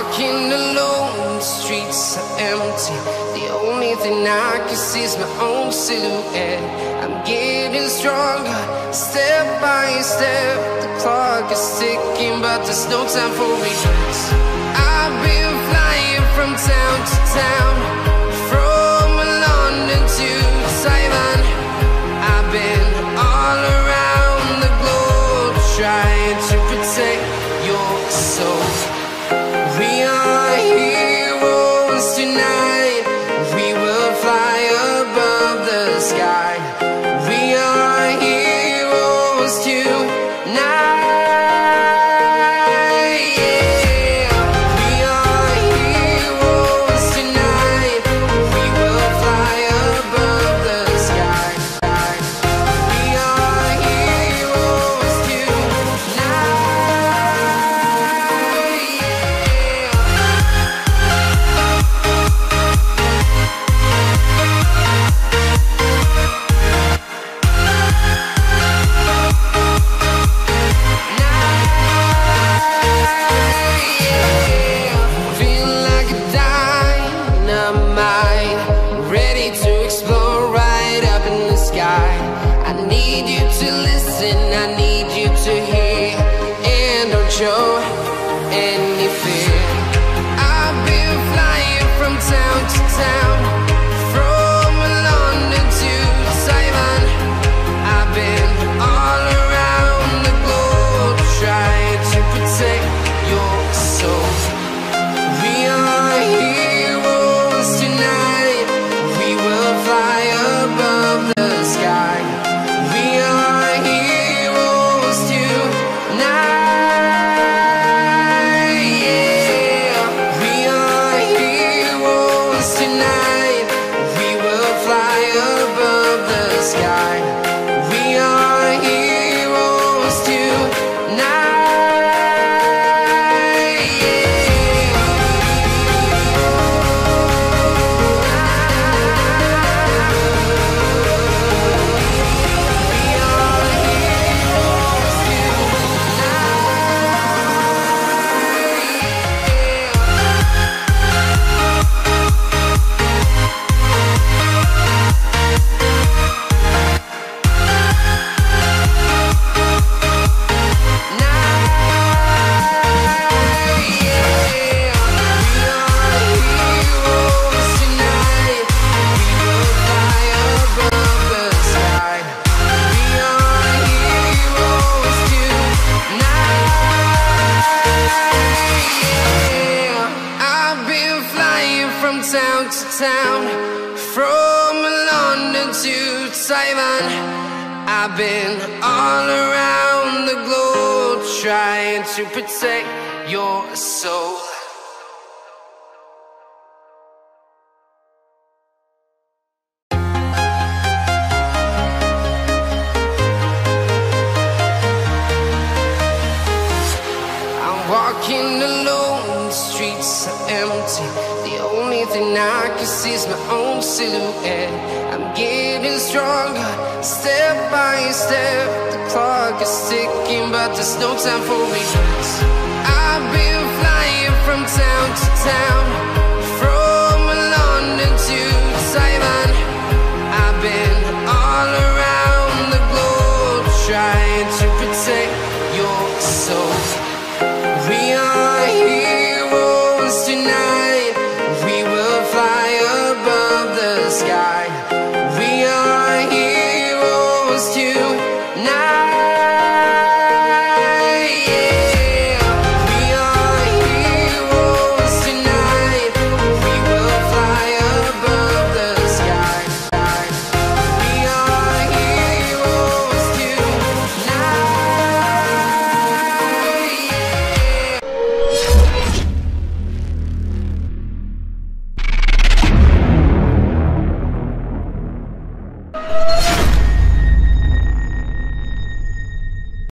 walking alone, the streets are empty. The only thing I can see is my own silhouette. I'm getting stronger, step by step. The clock is ticking, but there's no time for regrets. I've been flying from town to town, from London to Taiwan. I've been all around the globe, trying to protect your soul. We are heroes tonight. We will fly above the sky. We are heroes tonight. Yeah. We are heroes tonight. We will fly above the sky. We are heroes tonight. Feel like a dynamite, ready to explode right up in the sky. I need you to listen, I need you to hear, and don't show any fear. I've been flying from town to town, from London to Taiwan. I've been all around the globe, trying to protect your soul. We are heroes tonight. We will fly above the sky. We are heroes tonight. Yeah. We are heroes tonight. We will fly above the sky. We are heroes tonight. Town to town, from London to Taiwan. I've been all around the globe, trying to protect your soul. I'm walking alone, the streets are empty. The only thing I can see is my own silhouette. I'm getting stronger, step by step. The clock is ticking, but there's no time for regrets. I've been flying from town to town, from London to Taiwan. I've been all around the globe, trying to protect your soul.